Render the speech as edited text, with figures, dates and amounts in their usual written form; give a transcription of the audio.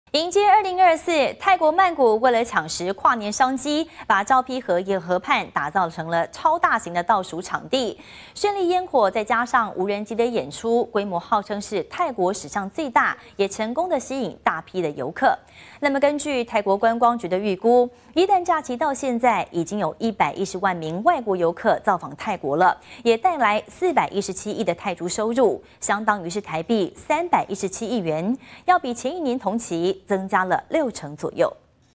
迎接2024，泰国曼谷为了抢食跨年商机，把昭披河河畔打造成了超大型的倒数场地，绚丽烟火再加上无人机的演出，规模号称是泰国史上最大，也成功的吸引大批的游客。那么根据泰国观光局的预估，一旦假期到现在，已经有110万名外国游客造访泰国了，也带来417亿的泰铢收入，相当于是台币317亿元，要比前一年同期增加了60%左右。